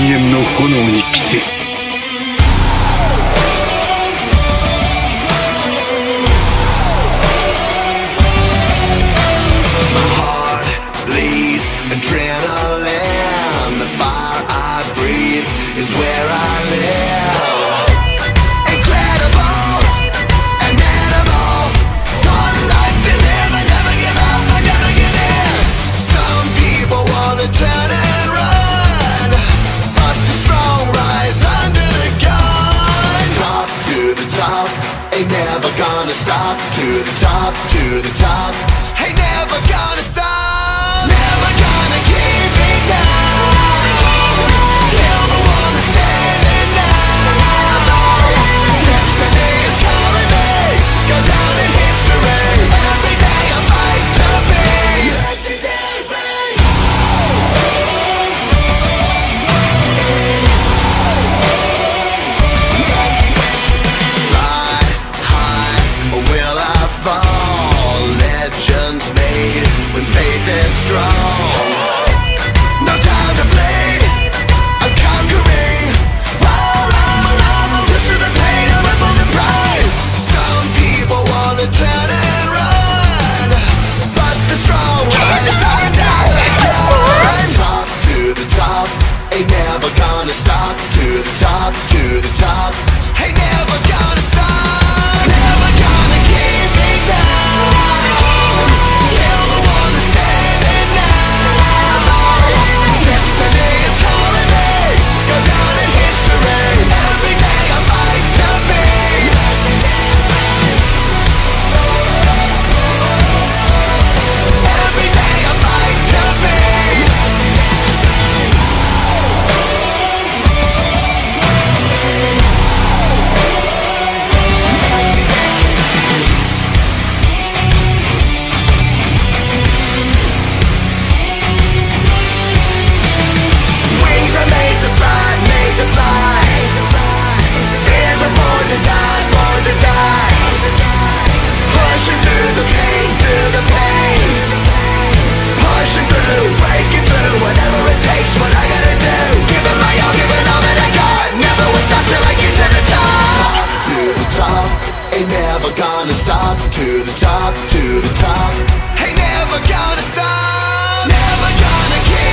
遠の炎に着せ。 Adrenaline, the fire I breathe is where I live. Incredible, an animal, one life to live. I never give up, I never give in. Some people wanna turn and run, but the strong rise under the gun. Top to the top, ain't never gonna stop. To the top, to the top, ain't never gonna stop. Never gonna keep me down. Still the one that's standing now. Destiny is calling me, go down in history. Every day I fight to be legendary. Fly high, or will I fall? Legends made when faith is strong. No time to play, I'm conquering. All I'm pushing the pain, I'm up on the prize. Some people wanna turn and run, but the strong rise under the gun. Top to the top, ain't never gonna stop. To the top, to the top, ain't never gonna stop. Never gonna keep me down. Still the one that's standing now. Destiny is calling me, go down in history. Every day I fight to be legendary. Every day I fight to be Wings are made to fly, made to fly. Fears are born to die, born to die. Pushing through the pain, through the pain. Pushing through, breaking through, whatever it takes, what I gotta do. Giving my all that I got. Never will stop till I get to the top. Top to the top, ain't never gonna stop. To the top, to the top, ain't never gonna stop. Never gonna keep